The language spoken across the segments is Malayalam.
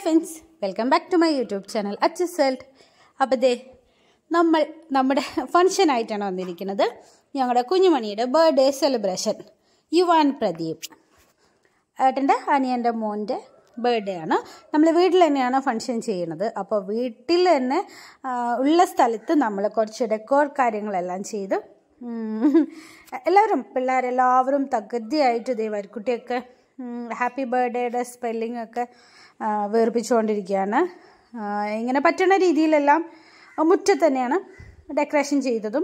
Friends, welcome back to my YouTube channel Achu's world. അപ്പോൾ നമ്മുടെ ഫംഗ്ഷനായിട്ടാണ് വന്നിരിക്കുന്നത്. ഞങ്ങളുടെ കുഞ്ഞുമണിയുടെ ബർത്ത്ഡേ സെലിബ്രേഷൻ. യുവാൻ പ്രദീപ് ഏട്ടൻ്റെ അനിയൻ്റെ മോൻ്റെ ബർത്ത്ഡേ ആണ്. നമ്മൾ വീട്ടിൽ തന്നെയാണ് ഫംഗ്ഷൻ ചെയ്യുന്നത്. അപ്പോൾ വീട്ടിൽ തന്നെ ഉള്ള സ്ഥലത്ത് നമ്മൾ കുറച്ച് ഡെക്കോർ കാര്യങ്ങളെല്ലാം ചെയ്ത് എല്ലാവരും പിള്ളേരെല്ലാവരും തകൃതിയായിട്ട് ഇതേ വരിക്കുട്ടിയൊക്കെ ഹാപ്പി ബർത്ത്ഡേയുടെ സ്പെല്ലിംഗ് ഒക്കെ വേർപ്പിച്ചുകൊണ്ടിരിക്കുകയാണ്. ഇങ്ങനെ പറ്റുന്ന രീതിയിലെല്ലാം മുറ്റത്ത് തന്നെയാണ് ഡെക്കറേഷൻ ചെയ്തതും.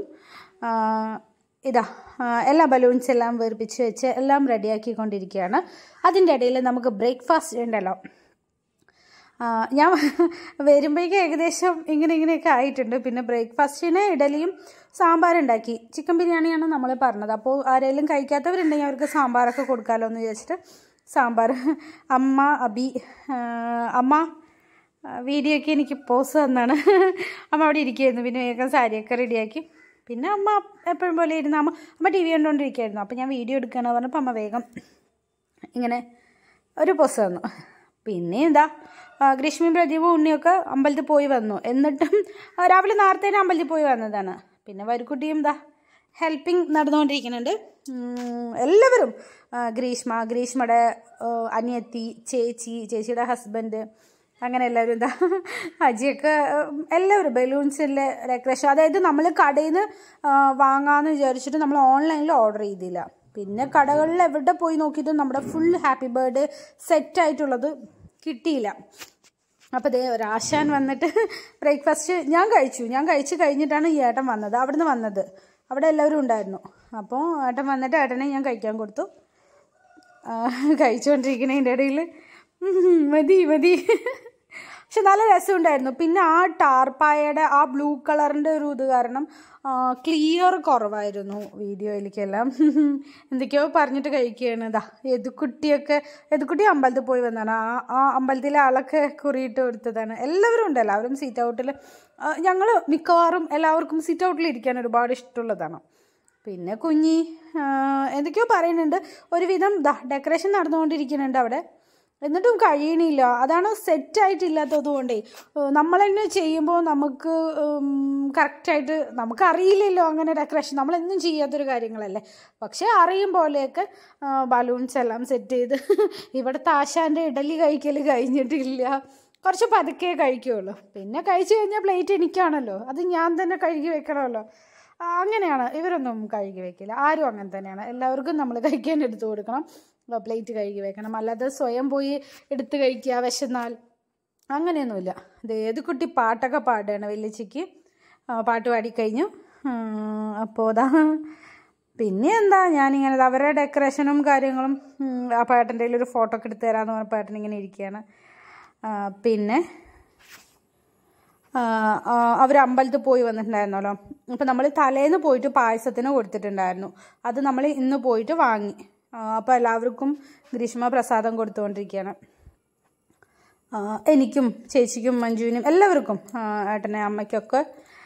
എല്ലാ ബലൂൺസ് എല്ലാം വേർപ്പിച്ച് വെച്ച് എല്ലാം റെഡിയാക്കിക്കൊണ്ടിരിക്കുകയാണ്. അതിൻ്റെ ഇടയിൽ നമുക്ക് ബ്രേക്ക്ഫാസ്റ്റ് ഉണ്ടല്ലോ. ഞാൻ വരുമ്പോഴേക്കും ഏകദേശം ഇങ്ങനെയൊക്കെ ആയിട്ടുണ്ട്. പിന്നെ ബ്രേക്ക്ഫാസ്റ്റിന് ഇഡലിയും സാമ്പാറുണ്ടാക്കി. ചിക്കൻ ബിരിയാണിയാണ് നമ്മൾ പറഞ്ഞത്. അപ്പോൾ ആരെങ്കിലും കഴിക്കാത്തവരുണ്ടെങ്കിൽ അവർക്ക് സാമ്പാറൊക്കെ കൊടുക്കാമല്ലോ എന്ന് വിചാരിച്ചിട്ട് സാമ്പാർ. അമ്മ വീഡിയോ ഒക്കെ എനിക്ക് പോസ് തന്നാണ്. അമ്മ അവിടെ ഇരിക്കുകയായിരുന്നു. പിന്നെ വേഗം സാരിയൊക്കെ റെഡിയാക്കി. പിന്നെ അമ്മ എപ്പോഴും പോലെ ഇരുന്ന് അമ്മ ടി വി കണ്ടുകൊണ്ടിരിക്കുകയായിരുന്നു. അപ്പോൾ ഞാൻ വീഡിയോ എടുക്കുകയാണ് പറഞ്ഞപ്പോൾ അമ്മ വേഗം ഇങ്ങനെ ഒരു പോസ് തന്നു. പിന്നെ ഗ്രീഷ്മയും പ്രദീപും ഉണ്ണിയൊക്കെ അമ്പലത്തിൽ പോയി വന്നു. എന്നിട്ടും രാവിലെ നേരത്തെ അമ്പലത്തിൽ പോയി വന്നതാണ്. പിന്നെ വരിക്കുട്ടിയും ഹെൽപ്പിംഗ് നടന്നുകൊണ്ടിരിക്കുന്നുണ്ട്. എല്ലാവരും ഗ്രീഷ്മയുടെ അനിയത്തി, ചേച്ചിയുടെ ഹസ്ബൻഡ്, അങ്ങനെ എല്ലാവരും അജിയൊക്കെ എല്ലാവരും ബലൂൺസിലെ ഡെക്കറേഷൻ. അതായത് നമ്മൾ കടയിൽ നിന്ന് വാങ്ങാമെന്ന് വിചാരിച്ചിട്ട് നമ്മൾ ഓൺലൈനിൽ ഓർഡർ ചെയ്തില്ല. പിന്നെ കടകളിൽ എവിടെ പോയി നോക്കിയിട്ട് നമ്മുടെ ഫുൾ ഹാപ്പി ബർത്ത്ഡേ സെറ്റായിട്ടുള്ളത് കിട്ടിയില്ല. അപ്പോൾ ഒരാശാൻ വന്നിട്ട് ബ്രേക്ക്ഫാസ്റ്റ് ഞാൻ കഴിച്ച് കഴിഞ്ഞിട്ടാണ് ഈ ഏട്ടൻ വന്നത്. അവിടുന്ന് വന്നത്. അവിടെ എല്ലാവരും ഉണ്ടായിരുന്നു. അപ്പോൾ ഏട്ടൻ വന്നിട്ട് ഏട്ടനെ ഞാൻ കഴിക്കാൻ കൊടുത്തു. കഴിച്ചുകൊണ്ടിരിക്കുന്നതിൻ്റെ ഇടയിൽ മതി പക്ഷെ നല്ല രസമുണ്ടായിരുന്നു. പിന്നെ ആ ടാർപ്പായയുടെ ആ ബ്ലൂ കളറിൻ്റെ ഒരു ഇത് കാരണം ക്ലിയർ കുറവായിരുന്നു വീഡിയോയിലേക്കെല്ലാം. എന്തൊക്കെയോ പറഞ്ഞിട്ട് കഴിക്കുകയാണ്. യദുക്കുട്ടി അമ്പലത്തിൽ പോയി വന്നതാണ്. ആ അമ്പലത്തിലെ ആളൊക്കെ കുറിയിട്ട് കൊടുത്തതാണ്. എല്ലാവരും ഉണ്ട്. എല്ലാവരും സീറ്റ് ഔട്ടിൽ. ഞങ്ങൾ മിക്കവാറും എല്ലാവർക്കും സീറ്റ് ഔട്ടിൽ ഇരിക്കാൻ ഒരുപാട് ഇഷ്ടമുള്ളതാണ്. പിന്നെ കുഞ്ഞി എന്തൊക്കെയോ പറയുന്നുണ്ട്. ഒരുവിധം ഡെക്കറേഷൻ നടന്നുകൊണ്ടിരിക്കുന്നുണ്ട് അവിടെ. എന്നിട്ടും കഴിയണില്ല. അതാണ് സെറ്റായിട്ടില്ലാത്തത് കൊണ്ടേ. നമ്മൾ തന്നെ ചെയ്യുമ്പോൾ നമുക്ക് കറക്റ്റായിട്ട് നമുക്കറിയില്ലല്ലോ അങ്ങനെ ഡെക്കറേഷൻ. നമ്മളെന്നും ചെയ്യാത്തൊരു കാര്യങ്ങളല്ലേ. പക്ഷേ അറിയും പോലെയൊക്കെ ബലൂൺസ് എല്ലാം സെറ്റ് ചെയ്ത്. ഇവിടുത്തെ ആശാൻ്റെ ഇഡലി കഴിക്കൽ കഴിഞ്ഞിട്ടില്ല. കുറച്ച് പതുക്കെ കഴിക്കുകയുള്ളൂ. പിന്നെ കഴിച്ചു കഴിഞ്ഞാൽ പ്ലേറ്റ് എനിക്കാണല്ലോ. അത് ഞാൻ തന്നെ കഴുകി വെക്കണമല്ലോ. അങ്ങനെയാണ്. ഇവരൊന്നും കഴുകി വെക്കില്ല. ആരും അങ്ങനെ തന്നെയാണ്. എല്ലാവർക്കും നമ്മൾ കഴിക്കാൻ എടുത്തു കൊടുക്കണം. പ്ലേറ്റ് കഴുകി വെക്കണം. അല്ലാതെ സ്വയം പോയി എടുത്ത് കഴിക്കുക വിശന്നാൽ അങ്ങനെയൊന്നുമില്ല. ഏത് കുട്ടി പാട്ടൊക്കെ പാടുകയാണ്. വലിയച്ചിക്ക് പാട്ട് പാടിക്കഴിഞ്ഞു. അപ്പോൾ പിന്നെ ഞാനിങ്ങനെ അവരുടെ ഡെക്കറേഷനും കാര്യങ്ങളും ആ പാട്ടിൻ്റെ ഒരു ഫോട്ടോ ഒക്കെ എടുത്ത് തരാമെന്ന് പറഞ്ഞ പാട്ടിനിങ്ങനെ ഇരിക്കുകയാണ്. പിന്നെ അവർ അമ്പലത്തിൽ പോയി വന്നിട്ടുണ്ടായിരുന്നല്ലോ. അപ്പോൾ നമ്മൾ തലേന്ന് പോയിട്ട് പായസത്തിന് കൊടുത്തിട്ടുണ്ടായിരുന്നു. അത് നമ്മൾ ഇന്ന് പോയിട്ട് വാങ്ങി. അപ്പോൾ എല്ലാവർക്കും ഗ്രീഷ്മ പ്രസാദം കൊടുത്തുകൊണ്ടിരിക്കുകയാണ്. എനിക്കും ചേച്ചിക്കും മഞ്ജുവിനും എല്ലാവർക്കും, ഏട്ടനെ അമ്മയ്ക്കൊക്കെ.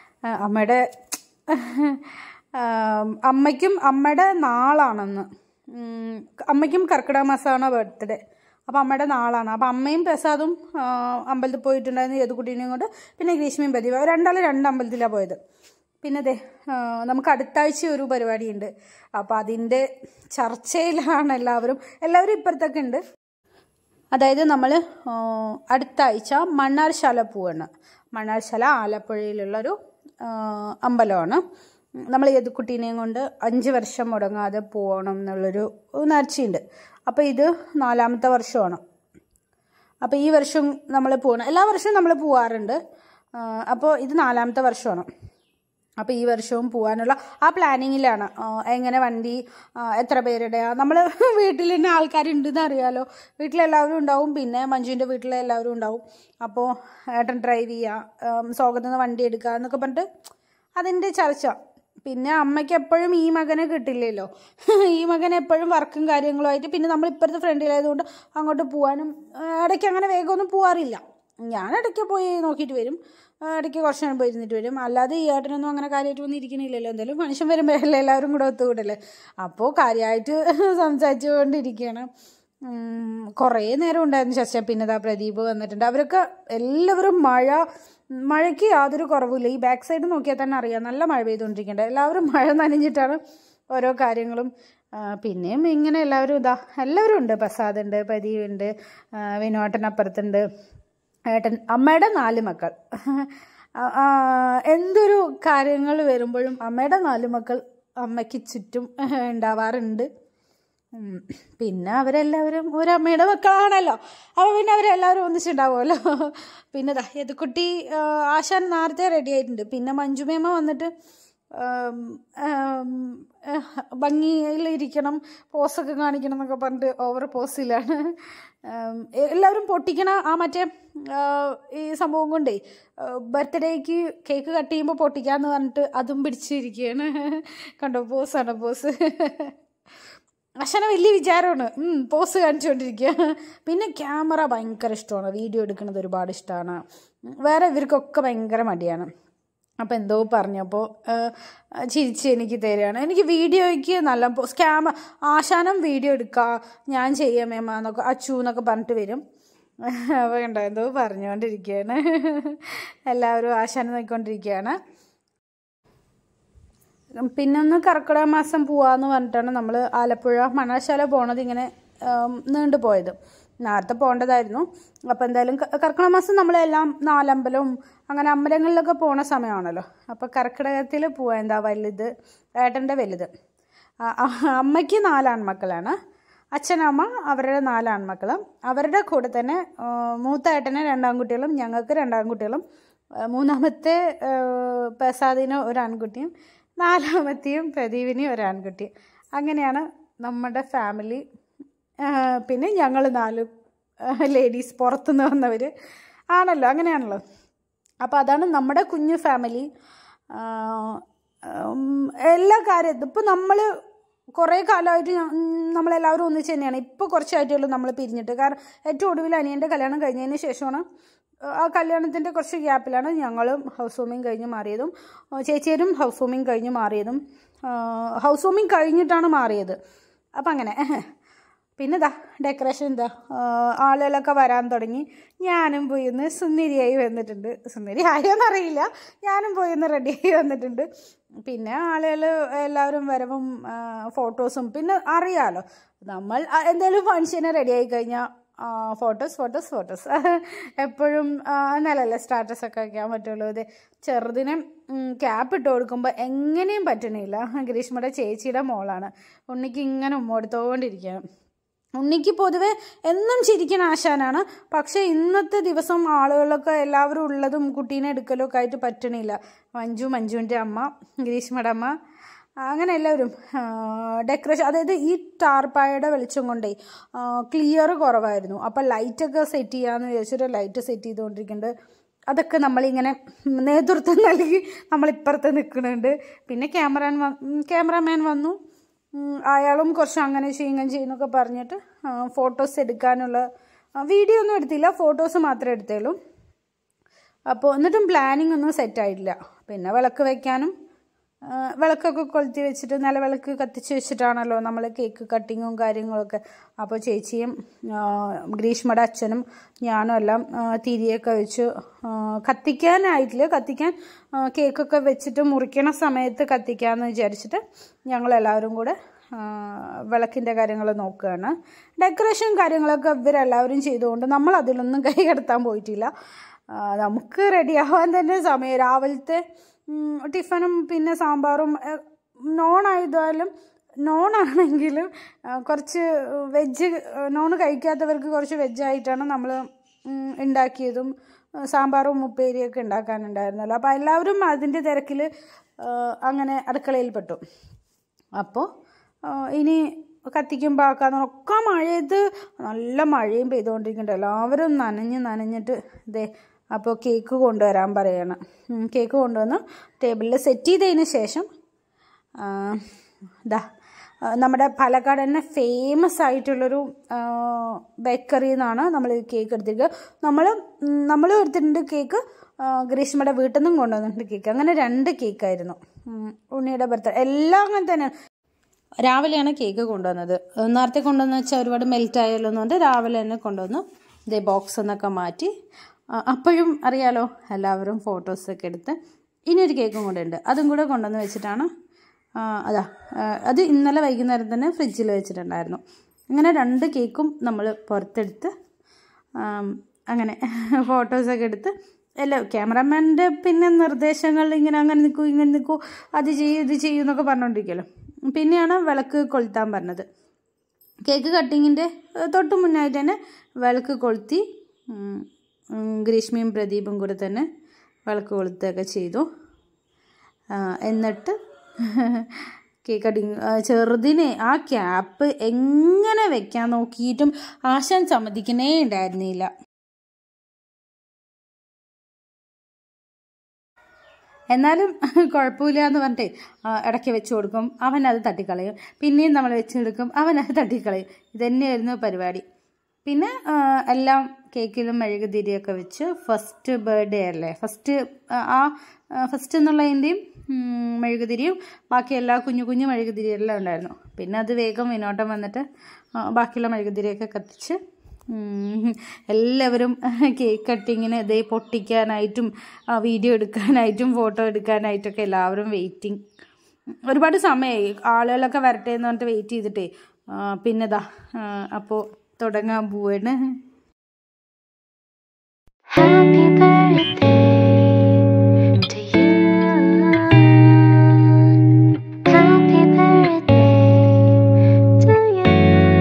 അമ്മയുടെ നാളാണെന്ന്. അമ്മയ്ക്കും കർക്കിടക മാസമാണ് ബർത്ത്ഡേ. അപ്പോൾ അമ്മയുടെ നാളാണ്. അപ്പോൾ അമ്മയും പ്രസാദും അമ്പലത്തിൽ പോയിട്ടുണ്ടായിരുന്നു യദുക്കുട്ടീനെയും കൊണ്ട്. പിന്നെ ഗ്രീഷ്മയും പ്രദീപ് രണ്ടാളും രണ്ട് അമ്പലത്തിലാണ് പോയത്. പിന്നെ നമുക്ക് അടുത്ത ആഴ്ച ഒരു പരിപാടിയുണ്ട്. അപ്പോൾ അതിൻ്റെ ചർച്ചയിലാണ് എല്ലാവരും ഇപ്പുറത്തൊക്കെ ഉണ്ട്. അതായത് നമ്മൾ അടുത്ത ആഴ്ച മണ്ണാർശാല പോവാണ്. മണ്ണാർശാല ആലപ്പുഴയിലുള്ളൊരു അമ്പലമാണ്. നമ്മൾ യദുക്കുട്ടീനെയും കൊണ്ട് 5 വർഷം മുടങ്ങാതെ പോകണം എന്നുള്ളൊരു നേർച്ചയുണ്ട്. അപ്പോൾ ഇത് 4ാമത്തെ വർഷമാണ്. അപ്പോൾ ഈ വർഷം നമ്മൾ പോകണം. എല്ലാ വർഷവും നമ്മൾ പോവാറുണ്ട്. അപ്പോൾ ഇത് 4ാമത്തെ വർഷമാണ്. അപ്പോൾ ഈ വർഷവും പോകാനുള്ള ആ പ്ലാനിങ്ങിലാണ്. എങ്ങനെ വണ്ടി, എത്ര പേരുടെ, നമ്മൾ വീട്ടിൽ തന്നെ ആൾക്കാരുണ്ടെന്ന് അറിയാമല്ലോ. വീട്ടിലെല്ലാവരും ഉണ്ടാവും. പിന്നെ മഞ്ജുവിൻ്റെ വീട്ടിലെ എല്ലാവരും ഉണ്ടാവും. അപ്പോൾ ഏട്ടൻ ഡ്രൈവ് ചെയ്യുക, സ്വാഗതത്തിന് വണ്ടി എടുക്കുക എന്നൊക്കെ പറഞ്ഞിട്ട് അതിൻ്റെ ചർച്ച. പിന്നെ അമ്മയ്ക്ക് എപ്പോഴും ഈ മകനെ കിട്ടില്ലല്ലോ. ഈ മകൻ എപ്പോഴും വർക്കും കാര്യങ്ങളുമായിട്ട്. പിന്നെ നമ്മൾ ഇപ്പോഴത്തെ ഫ്രണ്ടിലായതുകൊണ്ട് അങ്ങോട്ട് പോകാനും ഇടയ്ക്ക് അങ്ങനെ വേഗമൊന്നും പോകാറില്ല. ഞാൻ ഇടയ്ക്ക് പോയി നോക്കിയിട്ട് വരും. ഇടയ്ക്ക് കുറച്ച് നേരം പോയി ഇരുന്നിട്ട് വരും. അല്ലാതെ ഈ ഏട്ടനൊന്നും അങ്ങനെ കാര്യമായിട്ട് ഒന്നും ഇരിക്കണില്ലല്ലോ. എന്തായാലും മനുഷ്യൻ വരുമ്പോഴല്ലേ എല്ലാവരും കൂടെ ഒത്തുകൂടല്ലേ. അപ്പോൾ കാര്യമായിട്ട് സംസാരിച്ചുകൊണ്ടിരിക്കുകയാണ്. കുറേ നേരം ഉണ്ടായിരുന്നു ചർച്ച. പിന്നെ പ്രദീപ് വന്നിട്ടുണ്ട്. അവരൊക്കെ എല്ലാവരും മഴയ്ക്ക് യാതൊരു കുറവില്ല. ഈ ബാക്ക് സൈഡ് നോക്കിയാൽ തന്നെ അറിയാം, നല്ല മഴ പെയ്തുകൊണ്ടിരിക്കുന്നുണ്ട്. എല്ലാവരും മഴ നനഞ്ഞിട്ടാണ് ഓരോ കാര്യങ്ങളും. പിന്നെയും ഇങ്ങനെ എല്ലാവരും ഉണ്ട്. പ്രസാദ് ഉണ്ട്, പ്രദീപ് ഉണ്ട്, വിനോട്ടൻ അപ്പുറത്തുണ്ട്, ഏട്ടൻ, അമ്മയുടെ 4 മക്കൾ. എന്തൊരു കാര്യങ്ങൾ വരുമ്പോഴും അമ്മയുടെ 4 മക്കൾ അമ്മയ്ക്ക് ചുറ്റും ഉണ്ടാവാറുണ്ട്. പിന്നെ അവരെല്ലാവരും ഒരമ്മയുടെ മക്കളാണല്ലോ, അപ്പോൾ പിന്നെ അവരെല്ലാവരും ഒന്നിച്ചുണ്ടാവുമല്ലോ. പിന്നെ യദുക്കുട്ടി ആശാൻ നേരത്തെ റെഡി ആയിട്ടുണ്ട്. പിന്നെ മഞ്ജുമേമ്മ വന്നിട്ട് ഭംഗിയിലിരിക്കണം, പോസൊക്കെ കാണിക്കണം എന്നൊക്കെ പറഞ്ഞിട്ട് ഓവർ പോസിലാണ്. എല്ലാവരും പൊട്ടിക്കണ മറ്റേ ഈ സംഭവം കൊണ്ടേ ബർത്ത്ഡേക്ക് കേക്ക് കട്ട് ചെയ്യുമ്പോൾ പൊട്ടിക്കാന്ന് പറഞ്ഞിട്ട് അതും പിടിച്ചിരിക്കുകയാണ്. കണ്ടോ, പോസാണ് പോസ്. അശന വലിയ വിചാരമാണ്, പോസ് കാണിച്ചുകൊണ്ടിരിക്കുക. പിന്നെ ക്യാമറ ഭയങ്കര ഇഷ്ടമാണ്, വീഡിയോ എടുക്കുന്നത് ഒരുപാട് ഇഷ്ടമാണ്. വേറെ ഇവർക്കൊക്കെ ഭയങ്കര മടിയാണ്. അപ്പോൾ എന്തോ പറഞ്ഞപ്പോൾ ചിരിച്ച് എനിക്ക് തരികയാണ്. എനിക്ക് വീഡിയോയ്ക്ക് നല്ല ആശാനം വീഡിയോ എടുക്കുക, ഞാൻ ചെയ്യാം മേമ എന്നൊക്കെ അച്ചു എന്നൊക്കെ പറഞ്ഞിട്ട് വരും. അപ്പോൾ കണ്ടോ, എന്തോ പറഞ്ഞുകൊണ്ടിരിക്കുകയാണ്. എല്ലാവരും ആശാനം നോക്കിക്കൊണ്ടിരിക്കുകയാണ്. പിന്നെ ഒന്ന് കർക്കിടക മാസം പോവാന്ന് പറഞ്ഞിട്ടാണ് നമ്മൾ ആലപ്പുഴ മണാശാല പോണത്. ഇങ്ങനെ നീണ്ടു പോയത്, നേരത്തെ പോകേണ്ടതായിരുന്നു. അപ്പോൾ എന്തായാലും കർക്കിടക മാസം നമ്മളെല്ലാം 4 അമ്പലവും അങ്ങനെ അമ്പലങ്ങളിലൊക്കെ പോണ സമയമാണല്ലോ. അപ്പോൾ കർക്കിടകത്തിൽ പോവാ. വലുത് ഏട്ടൻ്റെ വലുത്. അമ്മയ്ക്ക് 4 ആൺമക്കളാണ്. അച്ഛനമ്മ അവരുടെ 4 ആൺമക്കളും. അവരുടെ കൂടെ തന്നെ മൂത്ത ഏട്ടന് 2 ആൺകുട്ടികളും ഞങ്ങൾക്ക് 2 ആൺകുട്ടികളും. മൂന്നാമത്തെ പ്രസാദിന് 1 ആൺകുട്ടിയും 4ാമത്തെയും പ്രദീപിന് 1 ആൺകുട്ടി. അങ്ങനെയാണ് നമ്മുടെ ഫാമിലി. പിന്നെ ഞങ്ങൾ 4 ലേഡീസ്, പുറത്തുനിന്ന് വന്നവർ ആണല്ലോ, അങ്ങനെയാണല്ലോ. അപ്പോൾ അതാണ് നമ്മുടെ കുഞ്ഞു ഫാമിലി. എല്ലാ കാര്യത്തും ഇപ്പോൾ നമ്മൾ കുറേ കാലമായിട്ട് നമ്മളെല്ലാവരും ഒന്നിച്ച് തന്നെയാണ്. ഇപ്പോൾ കുറച്ചായിട്ടുള്ളൂ നമ്മൾ പിരിഞ്ഞിട്ട്. കാരണം ഏറ്റവും ഒടുവിൽ അനിയൻ്റെ കല്യാണം കഴിഞ്ഞതിന് ശേഷമാണ്, ആ കല്യാണത്തിൻ്റെ കുറച്ച് ഗ്യാപ്പിലാണ് ഞങ്ങളും ഹൗസ് വാമിങ് കഴിഞ്ഞ് മാറിയതും ചേച്ചിയരും ഹൗസ് വാമിങ് കഴിഞ്ഞ് മാറിയതും. ഹൗസ് വാമിങ് കഴിഞ്ഞിട്ടാണ് മാറിയത്. അപ്പം അങ്ങനെ. പിന്നെ ഡെക്കറേഷൻ ആളുകളൊക്കെ വരാൻ തുടങ്ങി. ഞാനും പോയി ഒന്ന് സുന്ദരിയായി വന്നിട്ടുണ്ട്. സുന്ദരി ആയോന്നറിയില്ല, ഞാനും പോയി ഒന്ന് റെഡിയായി വന്നിട്ടുണ്ട്. പിന്നെ ആളുകൾ എല്ലാവരും വരവും ഫോട്ടോസും. പിന്നെ അറിയാമല്ലോ, നമ്മൾ എന്തെങ്കിലും ഫങ്ഷന് റെഡിയായി കഴിഞ്ഞാൽ ഫോട്ടോസ് എപ്പോഴും നല്ലല്ലേ സ്റ്റാറ്റസൊക്കെ വയ്ക്കാൻ പറ്റുള്ളൂ. ഇത് ചെറുതിനെ ക്യാപ്പ് ഇട്ട് കൊടുക്കുമ്പോൾ എങ്ങനെയും പറ്റണില്ല. ഗ്രീഷ്മയുടെ ചേച്ചിയുടെ മോളാണ്. ഉണ്ണിക്ക് ഇങ്ങനെ ഉമ്മോടുത്തോണ്ടിരിക്കണം. ഉണ്ണിക്ക് പൊതുവെ എന്നും ചിരിക്കുന്ന ആശാനാണ്. പക്ഷേ ഇന്നത്തെ ദിവസം ആളുകളൊക്കെ എല്ലാവരും ഉള്ളതും കുട്ടീനെ എടുക്കലൊക്കെ ആയിട്ട് പറ്റണില്ല. മഞ്ജുവിൻ്റെ അമ്മ, ഗ്രീഷ്മയുടെ അമ്മ, അങ്ങനെ എല്ലാവരും ഡെക്കറേഷൻ. അതായത് ഈ ടാർപ്പായയുടെ വെളിച്ചം കൊണ്ടേ ക്ലിയർ കുറവായിരുന്നു. അപ്പം ലൈറ്റൊക്കെ സെറ്റ് ചെയ്യാമെന്ന് വിചാരിച്ചിട്ട് ലൈറ്റ് സെറ്റ് ചെയ്തുകൊണ്ടിരിക്കുന്നുണ്ട്. അതൊക്കെ നമ്മളിങ്ങനെ നേതൃത്വം നൽകി നമ്മളിപ്പുറത്ത് നിൽക്കുന്നുണ്ട്. പിന്നെ ക്യാമറാമാൻ വന്നു. അയാളും കുറച്ച് അങ്ങനെ ചെയ്യുന്നൊക്കെ പറഞ്ഞിട്ട് ഫോട്ടോസ് എടുക്കാനുള്ള വീഡിയോ ഒന്നും എടുത്തില്ല, ഫോട്ടോസ് മാത്രമേ എടുത്തുള്ളൂ. അപ്പോൾ എന്നിട്ടും പ്ലാനിങ് ഒന്നും സെറ്റായിട്ടില്ല. പിന്നെ വിളക്ക് വയ്ക്കാനും വിളക്കൊക്കെ കൊളുത്തി വെച്ചിട്ട് നിലവിളക്ക് കത്തിച്ച് വെച്ചിട്ടാണല്ലോ നമ്മൾ കേക്ക് കട്ടിങ്ങും കാര്യങ്ങളൊക്കെ. അപ്പോൾ ചേച്ചിയും ഗ്രീഷ്മയുടെ അച്ഛനും ഞാനും എല്ലാം തിരിയൊക്കെ വെച്ച് കത്തിക്കാനായിട്ടില്ല. കത്തിക്കാൻ കേക്കൊക്കെ വെച്ചിട്ട് മുറിക്കണ സമയത്ത് കത്തിക്കാമെന്ന് വിചാരിച്ചിട്ട് ഞങ്ങളെല്ലാവരും കൂടെ വിളക്കിൻ്റെ കാര്യങ്ങൾ നോക്കുകയാണ്. ഡെക്കറേഷൻ കാര്യങ്ങളൊക്കെ ഇവരെല്ലാവരും ചെയ്തുകൊണ്ട് നമ്മൾ അതിലൊന്നും കൈ കടത്താൻ പോയിട്ടില്ല. നമുക്ക് റെഡിയാവാൻ തന്നെ സമയം. രാവിലത്തെ ടിഫനും പിന്നെ സാമ്പാറും നോണാണെങ്കിലും കുറച്ച് വെജ്, നോൺ കഴിക്കാത്തവർക്ക് കുറച്ച് വെജായിട്ടാണ് നമ്മൾ ഉണ്ടാക്കിയതും. സാമ്പാറും ഉപ്പേരിയൊക്കെ ഉണ്ടാക്കാനുണ്ടായിരുന്നല്ലോ. അപ്പോൾ എല്ലാവരും അതിൻ്റെ തിരക്കിൽ അങ്ങനെ അടുക്കളയിൽ പെട്ടു. അപ്പോൾ ഇനി കത്തിക്കുമ്പോൾ ആക്കാന്നൊക്കെ മഴയത്ത് നല്ല മഴയും പെയ്തുകൊണ്ടിരിക്കുന്നുണ്ട്. എല്ലാവരും നനഞ്ഞിട്ട് അപ്പോൾ കേക്ക് കൊണ്ടുവരാൻ പറയാണ്. കേക്ക് കൊണ്ടുവന്ന് ടേബിളിൽ സെറ്റ് ചെയ്തതിന് ശേഷം നമ്മുടെ പാലക്കാട് തന്നെ ഫേമസ് ആയിട്ടുള്ളൊരു ബേക്കറിയിൽ നിന്നാണ് നമ്മൾ കേക്ക് എടുത്തിരിക്കുക. നമ്മൾ എടുത്തിട്ടുണ്ട് കേക്ക്. ഗ്രീഷ്മയുടെ വീട്ടിൽ നിന്നും കൊണ്ടുവന്നിട്ടുണ്ട് കേക്ക്. അങ്ങനെ 2 കേക്കായിരുന്നു ഉണ്ണിയുടെ ബർത്ത്ഡേ. എല്ലാം അങ്ങനെ തന്നെ. രാവിലെയാണ് കേക്ക് കൊണ്ടുവന്നത്. നേരത്തെ കൊണ്ടുവന്ന് വെച്ചാൽ ഒരുപാട് മെൽറ്റ് ആയല്ലോ എന്നുകൊണ്ട് രാവിലെ തന്നെ കൊണ്ടുവന്നു ഇതേ ബോക്സ് എന്നൊക്കെ മാറ്റി. അപ്പോഴും അറിയാലോ എല്ലാവരും ഫോട്ടോസൊക്കെ എടുത്ത്. ഇനിയൊരു കേക്കും കൂടെ ഉണ്ട്, അതും കൂടെ കൊണ്ടുവന്ന് വെച്ചിട്ടാണ് അത് ഇന്നലെ വൈകുന്നേരം തന്നെ ഫ്രിഡ്ജിൽ വെച്ചിട്ടുണ്ടായിരുന്നു. അങ്ങനെ 2 കേക്കും നമ്മൾ പുറത്തെടുത്ത് അങ്ങനെ ഫോട്ടോസൊക്കെ എടുത്ത് എല്ലാം ക്യാമറാമാൻ്റെ പിന്നെ നിർദ്ദേശങ്ങൾ ഇങ്ങനെ അങ്ങനെ നിൽക്കൂ ഇങ്ങനെ നിൽക്കൂ അത് ചെയ്യൂ ഇത് ചെയ്യൂ എന്നൊക്കെ പറഞ്ഞുകൊണ്ടിരിക്കുമല്ലോ. പിന്നെയാണ് വിളക്ക് കൊളുത്താൻ പറഞ്ഞത്. കേക്ക് കട്ടിങ്ങിൻ്റെ തൊട്ട് മുന്നായിട്ട് തന്നെ വിളക്ക് കൊളുത്തി. ഗ്രീഷ്മയും പ്രദീപും കൂടെ തന്നെ വിളക്ക് കൊളുത്തുകയൊക്കെ ചെയ്തു. എന്നിട്ട് കേക്ക് കട്ടിങ് ചെറുതിനെ ആ ക്യാപ്പ് എങ്ങനെ വെക്കാൻ നോക്കിയിട്ടും ആശാൻ സമ്മതിക്കുന്നേ ഉണ്ടായിരുന്നില്ല. എന്നാലും കുഴപ്പമില്ല എന്ന് പറഞ്ഞിട്ട് ഇടയ്ക്ക് വെച്ച് കൊടുക്കും, അവനത് തട്ടിക്കളയും. പിന്നെയും നമ്മൾ വെച്ചെടുക്കും, അവനത് തട്ടിക്കളയും. ഇതന്നെയായിരുന്നു പരിപാടി. പിന്നെ എല്ലാം കേക്കിലും മെഴുകുതിരിയൊക്കെ വെച്ച് ഫസ്റ്റ് ബർത്ത്ഡേ അല്ലേ, ഫസ്റ്റ് എന്നുള്ളതിൻ്റെയും മെഴുകുതിരിയും ബാക്കി എല്ലാ കുഞ്ഞു കുഞ്ഞു മെഴുകുതിരിയെല്ലാം ഉണ്ടായിരുന്നു. പിന്നെ അത് വേഗം വിനോട്ടം വന്നിട്ട് ബാക്കിയുള്ള മെഴുകുതിരിയൊക്കെ കത്തിച്ച് എല്ലാവരും കേക്ക് കട്ടിങ്ങിന് ഇതേ പൊട്ടിക്കാനായിട്ടും വീഡിയോ എടുക്കാനായിട്ടും ഫോട്ടോ എടുക്കാനായിട്ടൊക്കെ എല്ലാവരും വെയിറ്റിംഗ്. ഒരുപാട് സമയമായി, ആളുകളൊക്കെ വരട്ടെ എന്ന് പറഞ്ഞിട്ട് വെയിറ്റ് ചെയ്തിട്ടേ. പിന്നെതാ അപ്പോൾ തുടങ്ങാൻ പോവാണ്. Happy birthday to you. Happy birthday to you.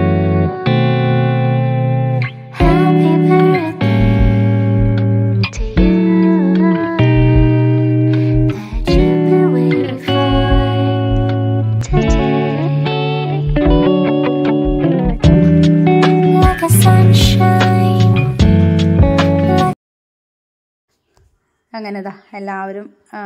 Happy birthday to you. That you've been waiting for today. Like a sunshine. അങ്ങനെതാ എല്ലാവരും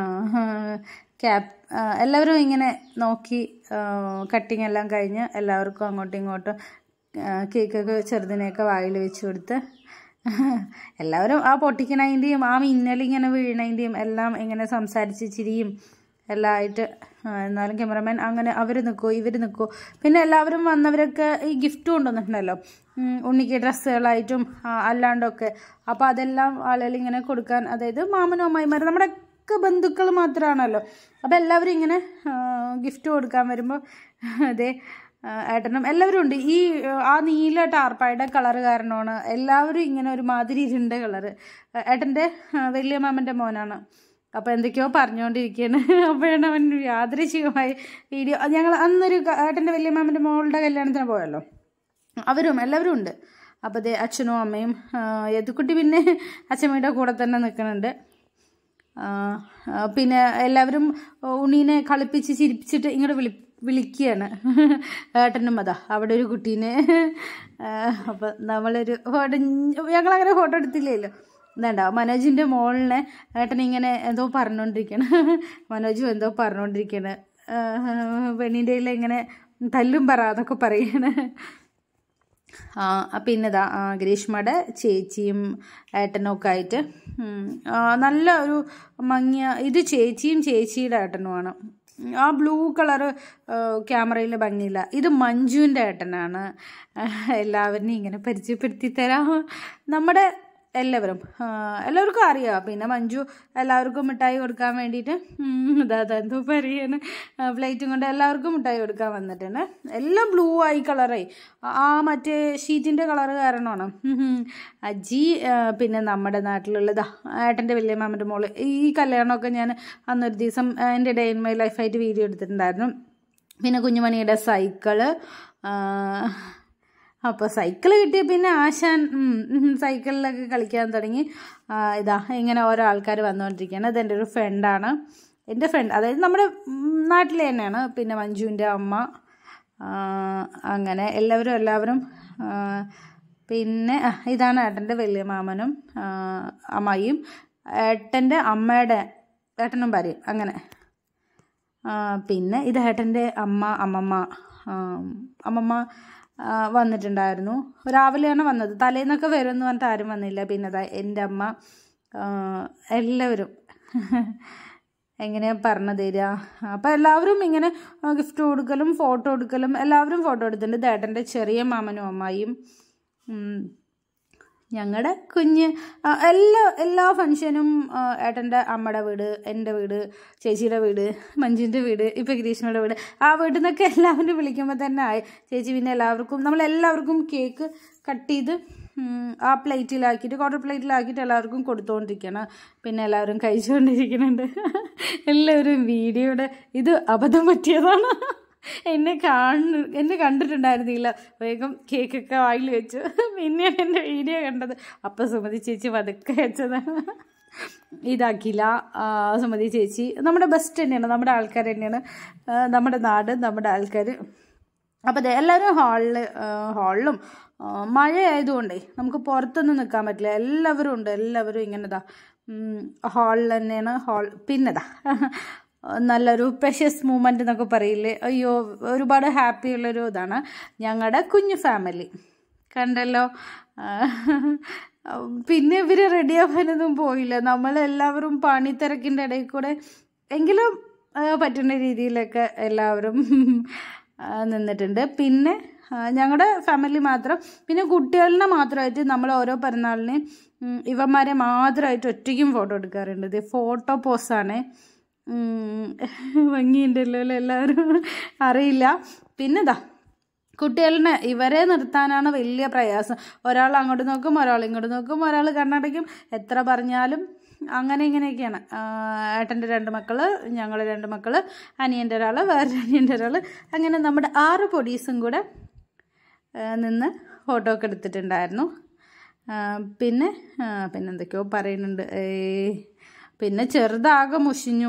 എല്ലാവരും ഇങ്ങനെ നോക്കി കട്ടിങ് എല്ലാം കഴിഞ്ഞ് എല്ലാവർക്കും അങ്ങോട്ടും ഇങ്ങോട്ടും കേക്കൊക്കെ ചെറുതിനെയൊക്കെ വായിൽ വെച്ച് കൊടുത്ത് എല്ലാവരും ആ പൊട്ടിക്കണതിൻ്റെയും ആ മിന്നലിങ്ങനെ വീണതിൻ്റെയും എല്ലാം ഇങ്ങനെ സംസാരിച്ച് ചിരിയും എല്ലാം ആയിട്ട്. എന്നാലും ക്യാമറമാൻ അങ്ങനെ അവർ നിൽക്കുമോ ഇവർ നിൽക്കുമോ. പിന്നെ എല്ലാവരും വന്നവരൊക്കെ ഈ ഗിഫ്റ്റ് കൊണ്ടുവന്നിട്ടുണ്ടല്ലോ, ഉണ്ണിക്ക് ഡ്രസ്സുകളായിട്ടും അല്ലാണ്ടൊക്കെ. അപ്പോൾ അതെല്ലാം ആളുകൾ ഇങ്ങനെ കൊടുക്കാൻ, അതായത് മാമനും അമ്മായിമാരും നമ്മുടെയൊക്കെ ബന്ധുക്കൾ മാത്രമാണല്ലോ. അപ്പോൾ എല്ലാവരും ഇങ്ങനെ ഗിഫ്റ്റ് കൊടുക്കാൻ വരുമ്പോൾ അതേ ഏട്ടനും എല്ലാവരും ഉണ്ട്. ആ നീല ടാർപ്പായുടെ കളറ് കാരണമാണ് എല്ലാവരും ഇങ്ങനെ ഒരു മാതിരി ഇരുണ്ട കളറ്. ഏട്ടൻ്റെ വലിയ മാമൻ്റെ മോനാണ്. അപ്പോൾ എന്തൊക്കെയോ പറഞ്ഞുകൊണ്ടിരിക്കുകയാണ്. അപ്പോഴാണ് അവൻ യാദൃശ്ചികമായി വീഡിയോ, ഞങ്ങൾ അന്നൊരു ഏട്ടൻ്റെ വലിയ മാമൻ്റെ മോളുടെ കല്യാണത്തിന് പോയല്ലോ, എല്ലാവരും ഉണ്ട്. അപ്പോൾ അതേ അച്ഛനും അമ്മയും യദുക്കുട്ടി പിന്നെ അച്ഛമ്മയുടെ കൂടെ തന്നെ നിൽക്കുന്നുണ്ട്. പിന്നെ എല്ലാവരും ഉണ്ണീനെ കളിപ്പിച്ച് ചിരിപ്പിച്ചിട്ട് ഇങ്ങോട്ട് വിളിക്കുകയാണ്. ഏട്ടനും അതാ അവിടെ ഒരു കുട്ടീനെ. അപ്പം ഞങ്ങളങ്ങനെ ഫോട്ടോ എടുത്തില്ലല്ലോ. എന്താ മനോജിൻ്റെ മോളിനെ ഏട്ടനിങ്ങനെ എന്തോ പറഞ്ഞുകൊണ്ടിരിക്കുകയാണ്. മനോജും എന്തോ പറഞ്ഞുകൊണ്ടിരിക്കുകയാണ്. പെണ്ണിൻ്റെ ഇങ്ങനെ തല്ലും പറ എന്നൊക്കെ പറയാണ്. പിന്നെതാ ഗ്രീഷ്മയുടെ ചേച്ചിയും ഏട്ടനും ഒക്കെ ആയിട്ട് നല്ല ഒരു മങ്ങിയ, ഇത് ചേച്ചിയും ചേച്ചിയുടെ ഏട്ടനുമാണ്. ആ ബ്ലൂ കളറ് ക്യാമറയിൽ ഭംഗിയില്ല. ഇത് മഞ്ജുവിൻ്റെ ഏട്ടനാണ്. എല്ലാവരെയും ഇങ്ങനെ പരിചയപ്പെടുത്തി തരാം. നമ്മുടെ എല്ലാവർക്കും അറിയാം. പിന്നെ മഞ്ജു എല്ലാവർക്കും മിഠായി കൊടുക്കാൻ വേണ്ടിയിട്ട് എന്തോ പറയാണ്, പ്ലേറ്റും കൊണ്ട് എല്ലാവർക്കും മിഠായി കൊടുക്കാൻ വന്നിട്ടുണ്ട്. എല്ലാം ബ്ലൂ ആയി കളറായി. ആ മറ്റേ ഷീറ്റിൻ്റെ കളറ് കാരണമാണ്. അജി പിന്നെ നമ്മുടെ നാട്ടിലുള്ളതാ ഏട്ടൻ്റെ വലിയ മാമൻ്റെ മോള്. ഈ കല്യാണമൊക്കെ ഞാൻ അന്നൊരു ദിവസം എൻ്റെ ഡേ ഇൻ മൈ ലൈഫായിട്ട് വീഡിയോ എടുത്തിട്ടുണ്ടായിരുന്നു. പിന്നെ കുഞ്ഞുമണിയുടെ സൈക്കിള്. അപ്പോൾ സൈക്കിൾ കിട്ടിയ പിന്നെ ആശാൻ സൈക്കിളിലൊക്കെ കളിക്കാൻ തുടങ്ങി. ഇങ്ങനെ ഓരോ ആൾക്കാർ വന്നുകൊണ്ടിരിക്കുകയാണ്. അതെൻ്റെ ഒരു ഫ്രണ്ടാണ്, എൻ്റെ ഫ്രണ്ട്, അതായത് നമ്മുടെ നാട്ടിൽ തന്നെയാണ്. പിന്നെ മഞ്ജുവിൻ്റെ അമ്മ, അങ്ങനെ എല്ലാവരും. പിന്നെ ഇതാണ് ഏട്ടൻ്റെ വലിയ മാമനും അമ്മായിയും, ഏട്ടൻ്റെ അമ്മയുടെ ഏട്ടനും ഭാര്യയും അങ്ങനെ. പിന്നെ ഇത് ഏട്ടൻ്റെ അമ്മമ്മ വന്നിട്ടുണ്ടായിരുന്നു. രാവിലെയാണ് വന്നത്. തലേന്നൊക്കെ വരുമെന്ന് പറഞ്ഞിട്ട് ആരും വന്നില്ല. പിന്നെ എൻ്റെ അമ്മ, എല്ലാവരും എങ്ങനെയാണ് പറഞ്ഞു തരിക. അപ്പോൾ എല്ലാവരും ഇങ്ങനെ ഗിഫ്റ്റ് കൊടുക്കലും ഫോട്ടോ എടുക്കലും എല്ലാവരും ഫോട്ടോ എടുത്തിട്ടുണ്ട്. ഇത് ഏട്ടൻ്റെ ചെറിയ മാമനും അമ്മായിയും. ഞങ്ങളുടെ കുഞ്ഞ് എല്ലാ ഫംഗ്ഷനും ഏട്ടൻ്റെ അമ്മയുടെ വീട്, എൻ്റെ വീട്, ചേച്ചിയുടെ വീട്, മഞ്ജുവിൻ്റെ വീട്, ഇപ്പോൾ ഗ്രീഷ്മയുടെ വീട്, ആ വീട്ടിൽ നിന്നൊക്കെ എല്ലാവരും വിളിക്കുമ്പോൾ തന്നെ ആയി. ചേച്ചി പിന്നെ നമ്മളെല്ലാവർക്കും കേക്ക് കട്ട് ചെയ്ത് ആ പ്ലേറ്റിലാക്കിയിട്ട് ക്വാർട്ടർ പ്ലേറ്റിലാക്കിയിട്ട് എല്ലാവർക്കും കൊടുത്തുകൊണ്ടിരിക്കണം. പിന്നെ എല്ലാവരും കഴിച്ചുകൊണ്ടിരിക്കുന്നുണ്ട്. എല്ലാവരും വീഡിയോയുടെ ഇത് അബദ്ധം പറ്റിയതാണ്. എന്നെ കണ്ടിട്ടുണ്ടായിരുന്നില്ല. വേഗം കേക്കൊക്കെ വായിൽ വെച്ചു. പിന്നെയാണ് എൻ്റെ വീഡിയോ കണ്ടത്. അപ്പം സുമതി ചേച്ചി പതുക്കെ വെച്ചതാണ്. ഇതാക്കില്ല. സുമതി ചേച്ചി നമ്മുടെ ബെസ്റ്റ് തന്നെയാണ്, നമ്മുടെ ആൾക്കാർ തന്നെയാണ്, നമ്മുടെ നാട്, നമ്മുടെ ആൾക്കാർ. അപ്പോൾ അതെ, എല്ലാവരും ഹാളിലും മഴയായതുകൊണ്ടേ നമുക്ക് പുറത്തൊന്നും നിൽക്കാൻ പറ്റില്ല. എല്ലാവരും ഇങ്ങനെതാ ഹാളിൽ തന്നെയാണ്. പിന്നെതാ നല്ലൊരു പ്രഷ്യസ് മൂമെൻ്റ് എന്നൊക്കെ പറയില്ലേ, അയ്യോ ഒരുപാട് ഹാപ്പിയുള്ളൊരു ഇതാണ് ഞങ്ങളുടെ കുഞ്ഞു ഫാമിലി. കണ്ടല്ലോ. പിന്നെ ഇവർ റെഡിയാവാനൊന്നും പോയില്ല. നമ്മളെല്ലാവരും പണിത്തിരക്കിൻ്റെ ഇടയിൽ കൂടെ എങ്കിലും പറ്റുന്ന രീതിയിലൊക്കെ എല്ലാവരും നിന്നിട്ടുണ്ട്. പിന്നെ ഞങ്ങളുടെ ഫാമിലി മാത്രം, പിന്നെ കുട്ടികളിനെ മാത്രമായിട്ട് നമ്മൾ ഓരോ പിറന്നാളിന് ഇവന്മാരെ മാത്രമായിട്ട് ഒറ്റയ്ക്കും ഫോട്ടോ എടുക്കാറുണ്ട്. ഇത് ഫോട്ടോ പോസാണ്. ഭംഗിയുണ്ടല്ലോ അല്ലേ, എല്ലാവരും അറിയില്ല. പിന്നെതാ കുട്ടികളിനെ ഇവരെ നിർത്താനാണ് വലിയ പ്രയാസം. ഒരാൾ അങ്ങോട്ട് നോക്കും, ഒരാൾ ഇങ്ങോട്ട് നോക്കും, ഒരാൾ കണ്ണടയ്ക്കും. എത്ര പറഞ്ഞാലും അങ്ങനെ ഇങ്ങനെയൊക്കെയാണ്. ഏട്ടൻ്റെ 2 മക്കൾ, ഞങ്ങൾ 2 മക്കൾ, അനിയൻ്റെ ഒരാൾ, വേറെ അനിയൻ്റെ ഒരാൾ, അങ്ങനെ നമ്മുടെ 6 പൊടീസും കൂടെ നിന്ന് ഫോട്ടോ ഒക്കെ എടുത്തിട്ടുണ്ടായിരുന്നു. പിന്നെ എന്തൊക്കെയോ പറയുന്നുണ്ട്. പിന്നെ ചെറുതാകെ മുഷിഞ്ഞു.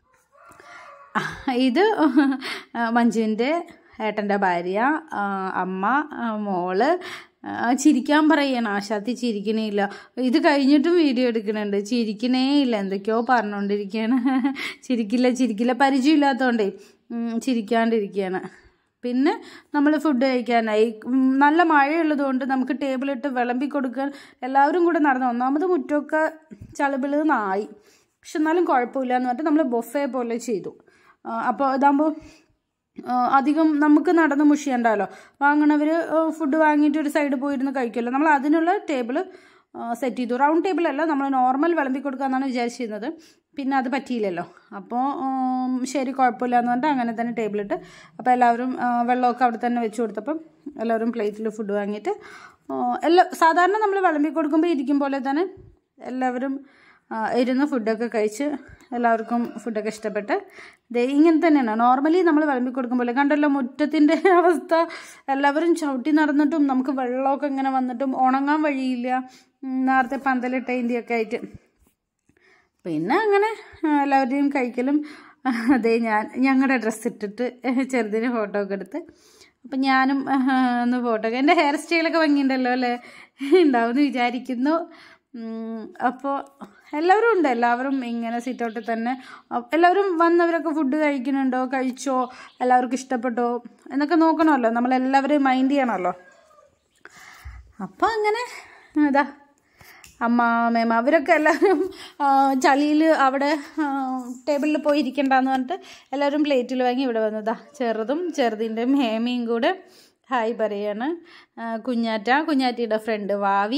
ഇത് മഞ്ജുവിൻ്റെ ഏട്ടൻ്റെ ഭാര്യ, അമ്മ, മോള് ചിരിക്കാൻ പറയണം. ആശാത്തി ചിരിക്കണേ ഇല്ല. ഇത് കഴിഞ്ഞിട്ടും വീഡിയോ എടുക്കുന്നുണ്ട്, ചിരിക്കണേ ഇല്ല, എന്തൊക്കെയോ പറഞ്ഞുകൊണ്ടിരിക്കുകയാണ്. ചിരിക്കില്ല പരിചയമില്ലാത്തതുകൊണ്ടേ ചിരിക്കാണ്ടിരിക്കുകയാണ്. പിന്നെ നമ്മൾ ഫുഡ് കഴിക്കാനായി. നല്ല മഴയുള്ളതുകൊണ്ട് നമുക്ക് ടേബിളിട്ട് വിളമ്പി കൊടുക്കാൻ എല്ലാവരും കൂടെ നടന്നു. ഒന്നാമത് മുറ്റമൊക്കെ ചളിപിളന്നായി, പക്ഷെ എന്നാലും കുഴപ്പമില്ല എന്ന് പറഞ്ഞിട്ട് നമ്മൾ ബൊഫേ പോലെ ചെയ്തു. അപ്പോൾ ഇതാകുമ്പോൾ അധികം നമുക്ക് നടന്ന് മുഷിയണ്ടല്ലോ. വാങ്ങണവർ ഫുഡ് വാങ്ങിയിട്ട് ഒരു സൈഡ് പോയിരുന്ന് കഴിക്കുമല്ലോ. നമ്മൾ അതിനുള്ള ടേബിൾ സെറ്റ് ചെയ്തു. റൗണ്ട് ടേബിളല്ല, നമ്മൾ നോർമൽ വിളമ്പി കൊടുക്കാമെന്നാണ് വിചാരിച്ചിരുന്നത്. പിന്നെ അത് പറ്റിയില്ലല്ലോ. അപ്പോൾ ശരി കുഴപ്പമില്ല എന്ന് പറഞ്ഞിട്ട് അങ്ങനെ തന്നെ ടേബിളിട്ട്. അപ്പോൾ എല്ലാവരും വെള്ളമൊക്കെ അവിടെ തന്നെ വെച്ച് കൊടുത്തപ്പം എല്ലാവരും പ്ലേറ്റിൽ ഫുഡ് വാങ്ങിയിട്ട് സാധാരണ നമ്മൾ വിളമ്പി കൊടുക്കുമ്പോൾ ഇരിക്കും പോലെ തന്നെ എല്ലാവരും ഇരുന്ന് ഫുഡൊക്കെ കഴിച്ച് എല്ലാവർക്കും ഫുഡൊക്കെ ഇഷ്ടപ്പെട്ട്. ഇങ്ങനെ തന്നെയാണ് നോർമലി നമ്മൾ വിളമ്പി കൊടുക്കുമ്പോൾ. കണ്ടല്ലോ മുറ്റത്തിൻ്റെ അവസ്ഥ. എല്ലാവരും ചവിട്ടി നടന്നിട്ടും നമുക്ക് വെള്ളമൊക്കെ ഇങ്ങനെ വന്നിട്ടും ഉണങ്ങാൻ വഴിയില്ല, നേരത്തെ പന്തലിട്ടതിൻ്റെയൊക്കെ ആയിട്ട്. പിന്നെ അങ്ങനെ എല്ലാവരുടെയും കഴിക്കലും. ഞങ്ങളുടെ ഡ്രസ്സ് ഇട്ടിട്ട് ചെറുതിന് ഫോട്ടോ ഒക്കെ എടുത്ത്. അപ്പം ഞാനും ഒന്ന് ഫോട്ടോ ഒക്കെ, എൻ്റെ ഹെയർ സ്റ്റൈലൊക്കെ ഭംഗിയുണ്ടല്ലോ അല്ലേ, ഉണ്ടാവുമെന്ന് വിചാരിക്കുന്നു. അപ്പോൾ എല്ലാവരും ഉണ്ട്. എല്ലാവരും ഇങ്ങനെ സിറ്റൗട്ടിൽ തന്നെ. എല്ലാവരും വന്നവരൊക്കെ ഫുഡ് കഴിക്കുന്നുണ്ടോ, കഴിച്ചോ, എല്ലാവർക്കും ഇഷ്ടപ്പെട്ടോ എന്നൊക്കെ നോക്കണമല്ലോ. നമ്മളെല്ലാവരെയും മൈൻഡ് ചെയ്യണമല്ലോ. അപ്പോൾ അങ്ങനെ ഇതാ അമ്മ അവരൊക്കെ എല്ലാവരും ചളിയിൽ അവിടെ ടേബിളിൽ പോയി ഇരിക്കണ്ടെന്ന് പറഞ്ഞിട്ട് എല്ലാവരും പ്ലേറ്റിൽ വാങ്ങി ഇവിടെ വന്നതാ. ചെറുതിൻ്റെ ഹേമയും കൂടെ ഹായ് പറയാണ്. കുഞ്ഞാറ്റിയുടെ ഫ്രണ്ട് വാവി,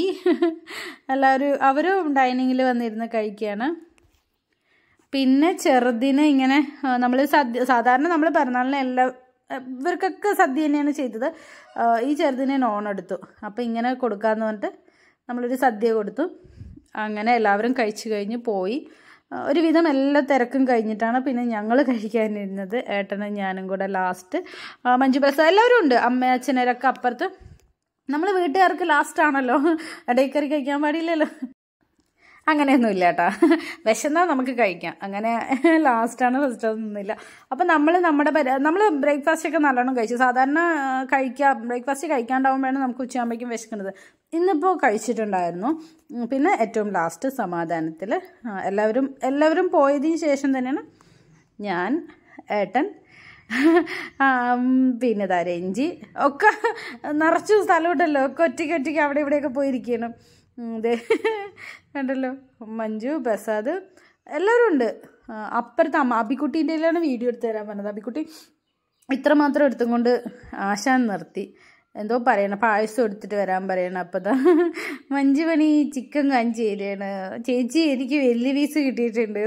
അവരും ഡൈനിങ്ങിൽ വന്നിരുന്ന് കഴിക്കുകയാണ്. പിന്നെ ചെറുതിന് ഇങ്ങനെ നമ്മൾ സാധാരണ നമ്മൾ പിറന്നാളിന് ഇവർക്കൊക്കെ സദ്യ തന്നെയാണ് ചെയ്തത്. ഈ ചെറുതിനെ നോൺ എടുത്തു. അപ്പോൾ ഇങ്ങനെ കൊടുക്കാമെന്ന് പറഞ്ഞിട്ട് നമ്മളൊരു സദ്യ കൊടുത്തു. അങ്ങനെ എല്ലാവരും കഴിച്ചു കഴിഞ്ഞ് പോയി. ഒരുവിധം എല്ലാ തിരക്കും കഴിഞ്ഞിട്ടാണ് പിന്നെ ഞങ്ങൾ കഴിക്കാനിരുന്നത്. ഏട്ടനും ഞാനും കൂടെ ലാസ്റ്റ്. മഞ്ജു പ്രസാദ് എല്ലാവരും ഉണ്ട്, അമ്മ അച്ഛനരൊക്കെ അപ്പുറത്ത്. നമ്മൾ വീട്ടുകാർക്ക് ലാസ്റ്റാണല്ലോ, ഇടയിൽ കയറി കഴിക്കാൻ പാടില്ലല്ലോ. അങ്ങനെയൊന്നും ഇല്ല കേട്ടോ, വിശന്നാൽ നമുക്ക് കഴിക്കാം. അങ്ങനെ ലാസ്റ്റാണ് ഫസ്റ്റൊന്നുമില്ല. അപ്പം നമ്മൾ ബ്രേക്ക്ഫാസ്റ്റൊക്കെ നല്ലോണം കഴിച്ചു. സാധാരണ ബ്രേക്ക്ഫാസ്റ്റ് കഴിക്കാണ്ടാവുമ്പോഴാണ് നമുക്ക് ഉച്ചയാകുമ്പോഴേക്കും വിശക്കുന്നത്. ഇന്നിപ്പോൾ കഴിച്ചിട്ടുണ്ടായിരുന്നു. പിന്നെ ഏറ്റവും ലാസ്റ്റ് സമാധാനത്തിൽ എല്ലാവരും പോയതിന് ശേഷം തന്നെയാണ് ഞാൻ, ഏട്ടൻ, പിന്നെ രഞ്ജി ഒക്കെ നിറച്ചു സ്ഥലമുണ്ടല്ലോ, ഒക്കെ ഒറ്റയ്ക്ക് അവിടെ ഇവിടെയൊക്കെ പോയിരിക്കണം. കണ്ടല്ലോ, മഞ്ജു, പ്രസാദ് എല്ലാവരും ഉണ്ട്. അപ്പുറത്ത് അബിക്കുട്ടീൻ്റെയിലാണ് വീഡിയോ എടുത്ത് തരാൻ പറഞ്ഞത്. അബിക്കുട്ടി ഇത്രമാത്രം എടുത്തും കൊണ്ട് ആശാൻ നിർത്തി. എന്തോ പറയണം, പായസം എടുത്തിട്ട് വരാൻ പറയണം. അപ്പോൾ ദാ മഞ്ജുമണി ചിക്കൻ കാഞ്ചി തരികയാണ്. ചേച്ചി എനിക്ക് വലിയ പീസ് കിട്ടിയിട്ടുണ്ട്.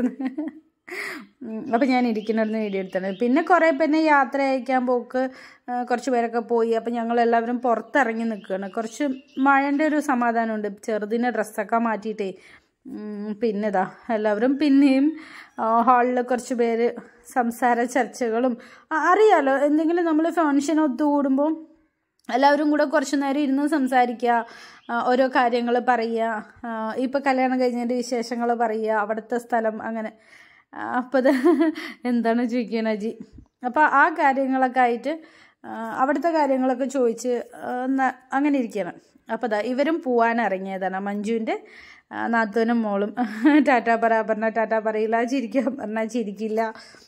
അപ്പോൾ ഞാൻ ഇരിക്കുന്നിടന്ന് വീഡിയോ എടുത്താണ്. പിന്നെ കുറേ പിന്നെ യാത്ര അയക്കാൻ പോക്ക് കുറച്ച് പേരൊക്കെ പോയി. അപ്പോൾ ഞങ്ങളെല്ലാവരും പുറത്തിറങ്ങി നിൽക്കുകയാണ്. കുറച്ച് മഴൻ്റെ ഒരു സമാധാനമുണ്ട്. ചെറുതിനെ ഡ്രസ്സൊക്കെ മാറ്റിയിട്ടേ പിന്നെ ഇതാ എല്ലാവരും പിന്നെയും ഹാളിൽ കുറച്ച് പേര് സംസാര ചർച്ചകളും അറിയാലോ, എന്തെങ്കിലും നമ്മൾ ഫംഗ്ഷൻ ഒത്തുകൂടുമ്പോൾ എല്ലാവരും കൂടെ കുറച്ച് നേരം ഇരുന്ന് സംസാരിക്കുക, ഓരോ കാര്യങ്ങൾ പറയുക, ഇപ്പോൾ കല്യാണം കഴിഞ്ഞതിൻ്റെ വിശേഷങ്ങൾ പറയുക, അവിടുത്തെ സ്ഥലം അങ്ങനെ. അപ്പോൾ അത് എന്താണ് ചോദിക്കുന്നത് അജി. അപ്പോൾ ആ കാര്യങ്ങളൊക്കെ ആയിട്ട് അവിടുത്തെ കാര്യങ്ങളൊക്കെ ചോദിച്ച് അങ്ങനെ ഇരിക്കണം. അപ്പോൾ അതാ ഇവരും പോവാൻ ഇറങ്ങിയതാണ്. മഞ്ജുവിൻ്റെ നാത്തൂനും മോളും ടാറ്റാ പറഞ്ഞാൽ ടാറ്റാ പറയില്ല, ചിരിക്കാൻ പറഞ്ഞാൽ ചിരിക്കില്ല.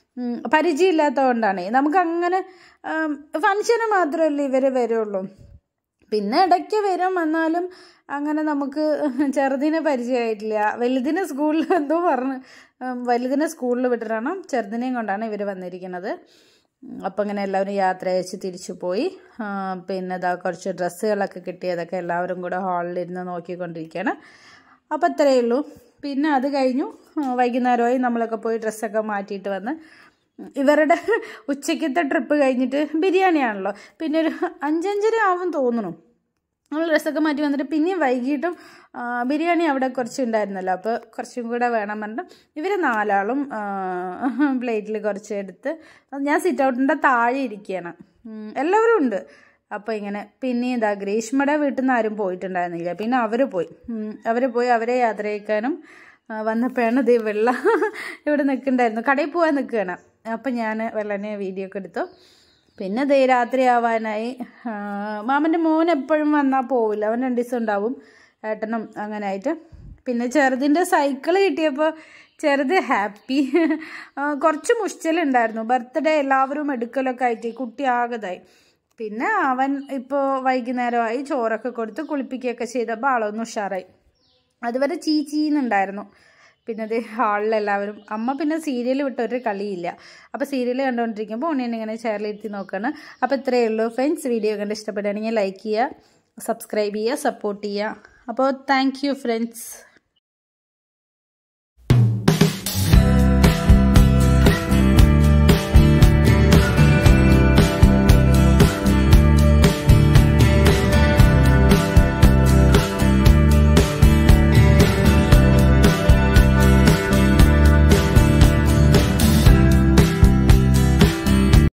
പരിചയമില്ലാത്തതുകൊണ്ടാണ്. നമുക്കങ്ങനെ ഫംഗ്ഷന് മാത്രമല്ലേ ഇവർ വരുള്ളൂ. പിന്നെ ഇടയ്ക്ക് വരും, എന്നാലും അങ്ങനെ നമുക്ക് ചെറുതിനെ പരിചയമായിട്ടില്ല. വലുതിനെ സ്കൂളിൽ എന്തോ പറഞ്ഞ് വലുതിനെ സ്കൂളിൽ വിട്ടിട്ടാണ് ചെറുതിനെയും കൊണ്ടാണ് ഇവർ വന്നിരിക്കുന്നത്. അപ്പം അങ്ങനെ എല്ലാവരും യാത്ര അയച്ച് തിരിച്ചു പോയി. പിന്നെ ഇതാ കുറച്ച് ഡ്രസ്സുകളൊക്കെ കിട്ടിയതൊക്കെ എല്ലാവരും കൂടെ ഹാളിലിരുന്ന് നോക്കിക്കൊണ്ടിരിക്കുകയാണ്. അപ്പം അത്രയേ ഉള്ളൂ. പിന്നെ അത് കഴിഞ്ഞു വൈകുന്നേരമായി നമ്മളൊക്കെ പോയി ഡ്രസ്സൊക്കെ മാറ്റിയിട്ട് വന്ന് ഇവരുടെ ഉച്ചയ്ക്കത്തെ ട്രിപ്പ് കഴിഞ്ഞിട്ട് ബിരിയാണിയാണല്ലോ, പിന്നെ ഒരു 5:30 ആവും തോന്നുന്നു. നമ്മൾ ഡ്രസ്സൊക്കെ മാറ്റി വന്നിട്ട് പിന്നെയും വൈകിട്ടും ബിരിയാണി അവിടെ കുറച്ച് ഉണ്ടായിരുന്നല്ലോ, അപ്പോൾ കുറച്ചും കൂടെ വേണം പറഞ്ഞിട്ട് ഇവർ 4 ആളും പ്ലേറ്റിൽ കുറച്ച് എടുത്ത് ഞാൻ സിറ്റ് ഔട്ടിൻ്റെ താഴെ ഇരിക്കുകയാണ്. എല്ലാവരും ഉണ്ട്. അപ്പോൾ ഇങ്ങനെ പിന്നെ ഇതാ ഗ്രീഷ്മയുടെ വീട്ടിൽ നിന്ന് ആരും പോയിട്ടുണ്ടായിരുന്നില്ല. പിന്നെ അവർ പോയി അവരെ യാത്ര അയക്കാനും വന്നപ്പോഴാണ് ഇത് വെള്ള ഇവിടെ നിൽക്കുന്നുണ്ടായിരുന്നു. കടയിൽ പോകാൻ നിൽക്കുകയാണ്. അപ്പം ഞാൻ വെള്ളനെ വീഡിയോ ഒക്കെ എടുത്തു. പിന്നെ ദേ രാത്രി ആവാനായി. മാമൻ്റെ മോൻ എപ്പോഴും വന്നാൽ പോവില്ല, അവൻ 2 ദിവസം ഉണ്ടാവും, ഏട്ടനും അങ്ങനെ ആയിട്ട്. പിന്നെ ചെറുതിൻ്റെ സൈക്കിൾ കിട്ടിയപ്പോൾ ചെറുത് ഹാപ്പി. കുറച്ച് മുഷ്ചലുണ്ടായിരുന്നു, ബർത്ത്ഡേ എല്ലാവരും എടുക്കലൊക്കെ ആയിട്ട് കുട്ടി ആകതായി. പിന്നെ അവൻ ഇപ്പോൾ വൈകുന്നേരമായി ചോറൊക്കെ കൊടുത്ത് കുളിപ്പിക്കുകയൊക്കെ ചെയ്തപ്പോൾ ആളൊന്ന് ഉഷാറായി. അതുവരെ ചീച്ചീന്നുണ്ടായിരുന്നു. പിന്നെ അത് ഹാളിലെല്ലാവരും അമ്മ പിന്നെ സീരിയൽ വിട്ടൊരു കളിയില്ല. അപ്പോൾ സീരിയൽ കണ്ടുകൊണ്ടിരിക്കുമ്പോൾ ഉണ്ണിനെ ഇങ്ങനെ ചെയറിലിരുത്തി നോക്കുകയാണ്. അപ്പോൾ ഇത്രയേ ഉള്ളൂ ഫ്രണ്ട്സ്. വീഡിയോ കണ്ട് ഇഷ്ടപ്പെടുകയാണെങ്കിൽ ലൈക്ക് ചെയ്യുക, സബ്സ്ക്രൈബ് ചെയ്യുക, സപ്പോർട്ട് ചെയ്യുക. അപ്പോൾ താങ്ക് യു ഫ്രണ്ട്സ്.